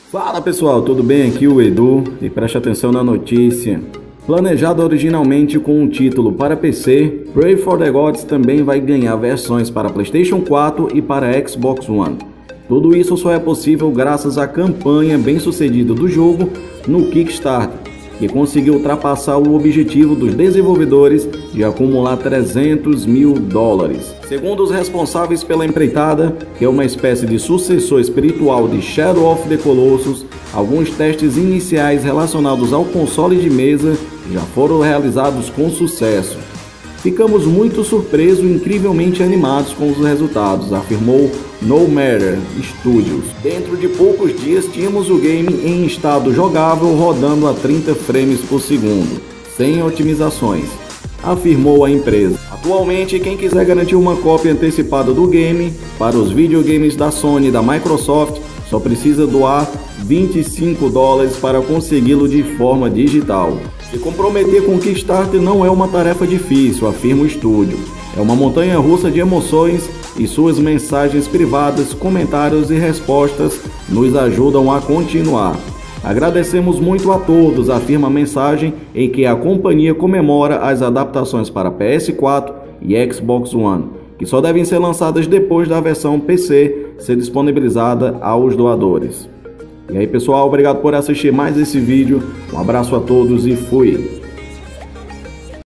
Fala pessoal, tudo bem? Aqui o Edu e preste atenção na notícia. Planejado originalmente com um título para PC, Pray for the Gods também vai ganhar versões para PlayStation 4 e para Xbox One. Tudo isso só é possível graças à campanha bem-sucedida do jogo no Kickstarter, que conseguiu ultrapassar o objetivo dos desenvolvedores de acumular $300 mil. Segundo os responsáveis pela empreitada, que é uma espécie de sucessor espiritual de Shadow of the Colossus, alguns testes iniciais relacionados ao console de mesa já foram realizados com sucesso. Ficamos muito surpresos e incrivelmente animados com os resultados, afirmou No Matter Studios. Dentro de poucos dias tínhamos o game em estado jogável rodando a 30 frames por segundo, sem otimizações, afirmou a empresa. Atualmente, quem quiser garantir uma cópia antecipada do game para os videogames da Sony e da Microsoft só precisa doar $25 para consegui-lo de forma digital. Se comprometer com o Kickstarter não é uma tarefa difícil, afirma o estúdio. É uma montanha-russa de emoções e suas mensagens privadas, comentários e respostas nos ajudam a continuar. Agradecemos muito a todos, afirma a mensagem em que a companhia comemora as adaptações para PS4 e Xbox One, que só devem ser lançadas depois da versão PC ser disponibilizada aos doadores. E aí pessoal, obrigado por assistir mais esse vídeo, um abraço a todos e fui!